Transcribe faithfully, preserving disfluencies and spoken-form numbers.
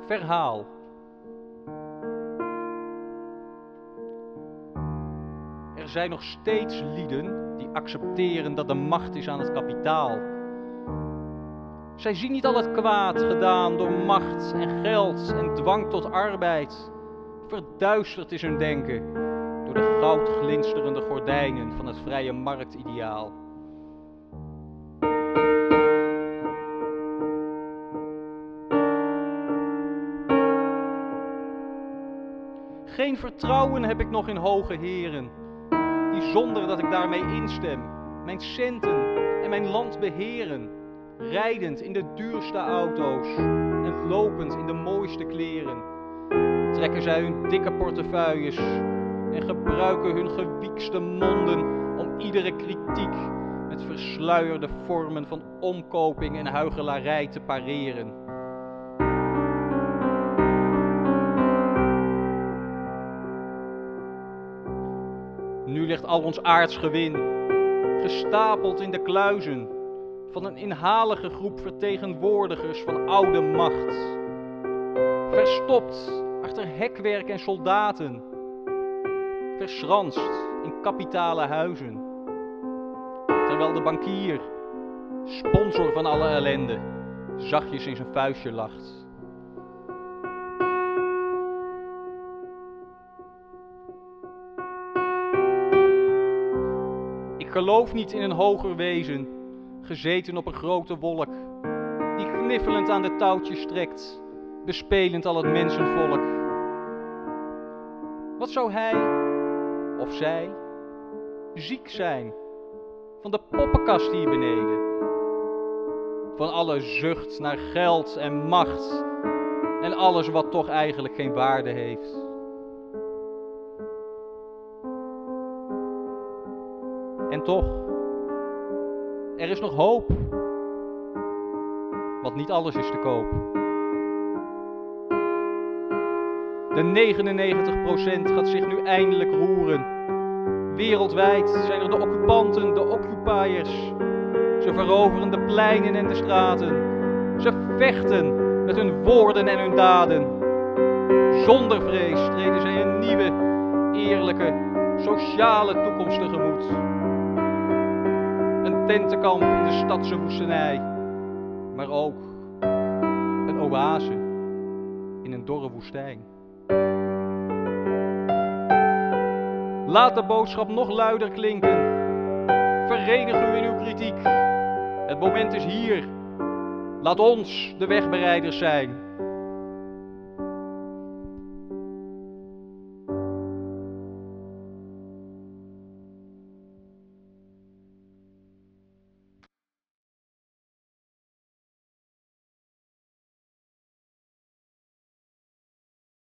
verhaal. Er zijn nog steeds lieden die accepteren dat de macht is aan het kapitaal. Zij zien niet al het kwaad gedaan door macht en geld en dwang tot arbeid. Verduisterd is hun denken door de goudglinsterende gordijnen van het vrije marktideaal. Geen vertrouwen heb ik nog in hoge heren, die zonder dat ik daarmee instem, mijn centen en mijn land beheren, rijdend in de duurste auto's en lopend in de mooiste kleren. Trekken zij hun dikke portefeuilles en gebruiken hun gewiekste monden om iedere kritiek met versluierde vormen van omkoping en huichelarij te pareren. Nu ligt al ons aards gewin, gestapeld in de kluizen van een inhalige groep vertegenwoordigers van oude macht. Verstopt achter hekwerk en soldaten, verschranst in kapitale huizen. Terwijl de bankier, sponsor van alle ellende, zachtjes in zijn vuistje lacht. Ik geloof niet in een hoger wezen, gezeten op een grote wolk, die gniffelend aan de touwtjes trekt, bespelend al het mensenvolk. Wat zou hij of zij ziek zijn van de poppenkast hier beneden, van alle zucht naar geld en macht en alles wat toch eigenlijk geen waarde heeft. En toch, er is nog hoop, want niet alles is te koop. De negenennegentig procent gaat zich nu eindelijk roeren. Wereldwijd zijn er de occupanten, de occupiers. Ze veroveren de pleinen en de straten. Ze vechten met hun woorden en hun daden. Zonder vrees treden zij een nieuwe, eerlijke, sociale toekomst tegemoet. Een tentenkamp in de stadse woestenij, maar ook een oase in een dorre woestijn. Laat de boodschap nog luider klinken. Verenig u in uw kritiek. Het moment is hier. Laat ons de wegbereiders zijn.